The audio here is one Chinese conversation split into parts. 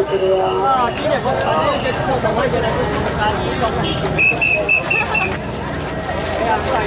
啊，今年我这知道我原来是什么干，知道干。哎呀，帅！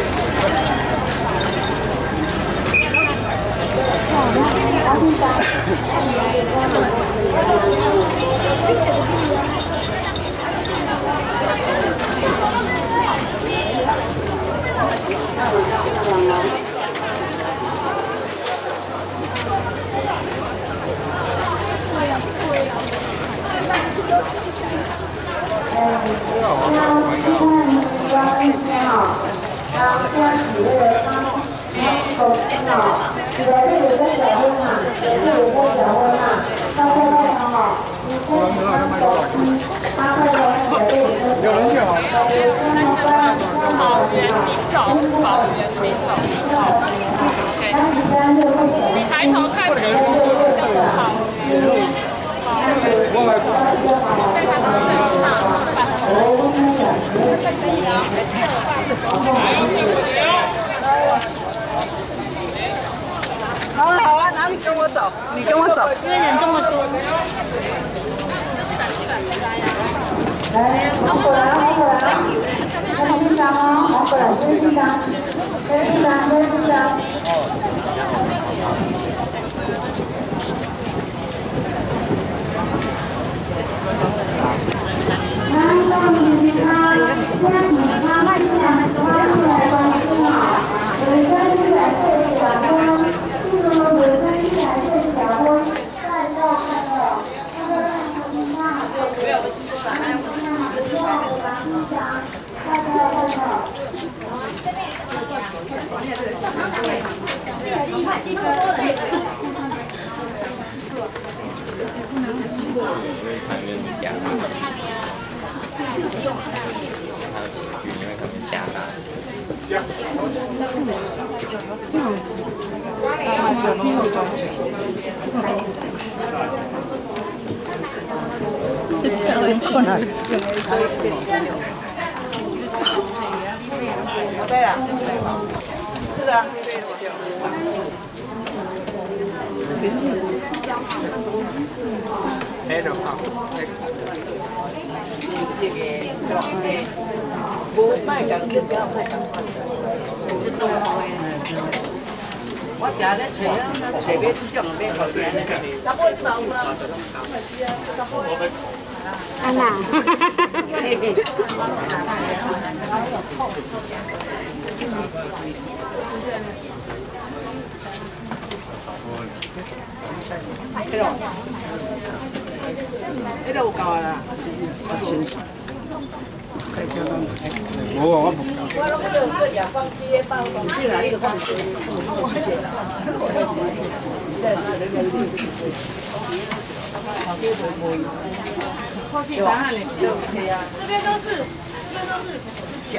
有人去好。 草原品种，草原品种。你抬头看这个叫做草原。 我来。 好了好啊，哪里跟我走？你跟我走。 因为人这么多。 来，好过来，好过来，跟紧张哦，好过来，跟紧张，跟紧张，跟紧张。南东女他，先女他，慢点，慢点，关心好。尾声是来对小波，记住尾声是来对小波，看到看到，那个看清他，对。大家看到。 看原理加大，还有细菌，因为他们加大。 对了，这个。 Head of 我今日找啊，找买这种买好听的安娜。 那个有够啊啦， 我不。 这边都是， 讲。